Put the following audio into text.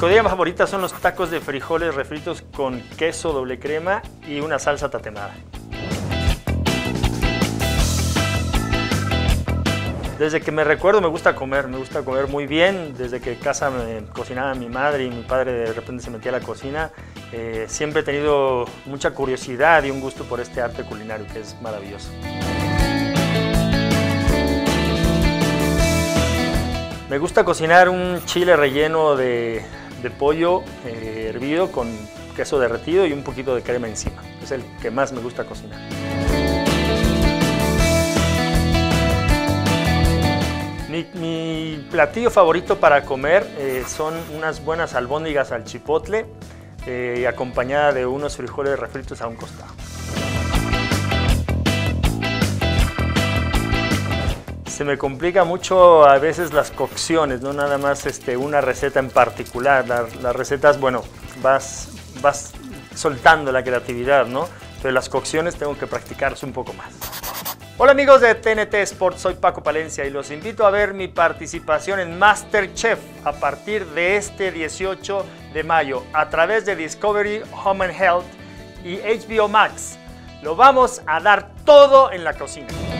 comida favorita son los tacos de frijoles refritos con queso doble crema y una salsa tatemada. Desde que me recuerdo me gusta comer muy bien. Desde que en casa me cocinaba mi madre y mi padre de repente se metía a la cocina, siempre he tenido mucha curiosidad y un gusto por este arte culinario que es maravilloso. Me gusta cocinar un chile relleno de pollo hervido con queso derretido y un poquito de crema encima. Es el que más me gusta cocinar. Mi platillo favorito para comer son unas buenas albóndigas al chipotle y acompañada de unos frijoles refritos a un costado. Se me complica mucho a veces las cocciones, no nada más una receta en particular. Las recetas, bueno, vas soltando la creatividad, ¿no? Pero las cocciones tengo que practicarse un poco más. Hola amigos de TNT Sports, soy Paco Palencia y los invito a ver mi participación en MasterChef a partir de este 18 de mayo a través de Discovery Home and Health y HBO Max. Lo vamos a dar todo en la cocina.